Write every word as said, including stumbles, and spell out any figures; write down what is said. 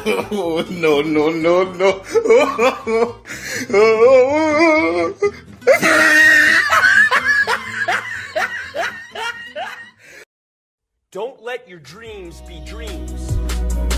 No, no, no, no. Don't let your dreams be dreams.